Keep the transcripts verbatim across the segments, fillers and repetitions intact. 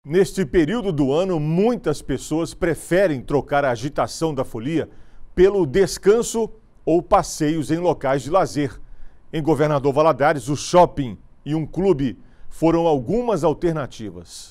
Neste período do ano, muitas pessoas preferem trocar a agitação da folia pelo descanso ou passeios em locais de lazer. Em Governador Valadares, o shopping e um clube foram algumas alternativas.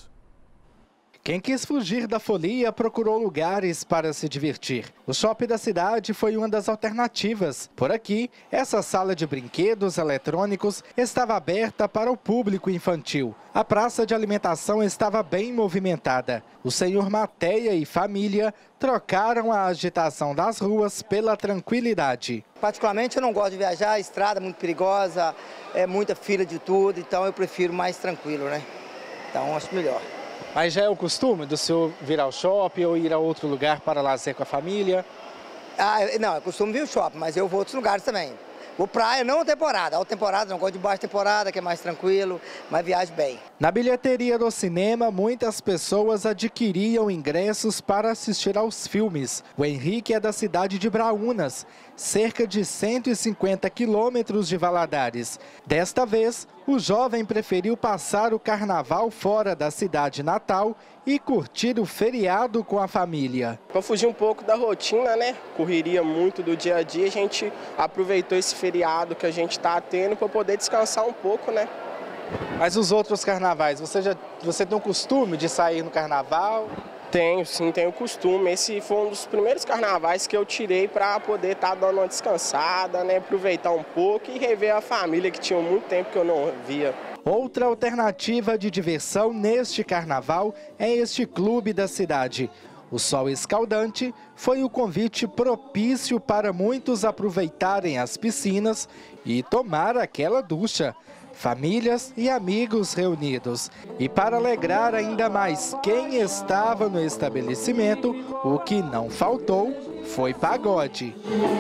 Quem quis fugir da folia procurou lugares para se divertir. O shopping da cidade foi uma das alternativas. Por aqui, essa sala de brinquedos eletrônicos estava aberta para o público infantil. A praça de alimentação estava bem movimentada. O senhor Mateia e família trocaram a agitação das ruas pela tranquilidade. Particularmente eu não gosto de viajar, a estrada é muito perigosa, é muita fila de tudo, então eu prefiro mais tranquilo, né? Então acho melhor. Mas já é o costume do senhor vir ao shopping ou ir a outro lugar para lazer com a família? Ah, não, eu costumo vir ao shopping, mas eu vou a outros lugares também. Vou praia, não a temporada. A temporada, não gosto de baixa temporada, que é mais tranquilo, mas viajo bem. Na bilheteria do cinema, muitas pessoas adquiriam ingressos para assistir aos filmes. O Henrique é da cidade de Braúnas, cerca de cento e cinquenta quilômetros de Valadares. Desta vez, o jovem preferiu passar o carnaval fora da cidade natal e curtir o feriado com a família. Para fugir um pouco da rotina, né? Correria muito do dia a dia, a gente aproveitou esse feriado que a gente está tendo para poder descansar um pouco, né? Mas os outros carnavais, você já você tem o costume de sair no carnaval? Tenho, sim, tenho costume. Esse foi um dos primeiros carnavais que eu tirei para poder estar tá dando uma descansada, né? Aproveitar um pouco e rever a família, que tinha muito tempo que eu não via. Outra alternativa de diversão neste carnaval é este clube da cidade. O sol escaldante foi o convite propício para muitos aproveitarem as piscinas e tomar aquela ducha. Famílias e amigos reunidos. E para alegrar ainda mais quem estava no estabelecimento, o que não faltou foi pagode.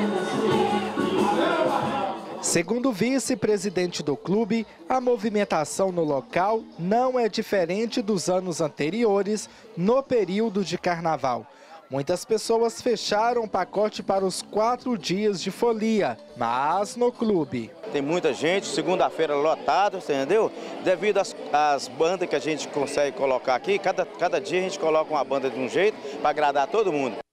Segundo o vice-presidente do clube, a movimentação no local não é diferente dos anos anteriores no período de carnaval. Muitas pessoas fecharam o pacote para os quatro dias de folia, mas no clube. Tem muita gente, segunda-feira lotado, entendeu? Devido às, às bandas que a gente consegue colocar aqui, cada, cada dia a gente coloca uma banda de um jeito para agradar todo mundo.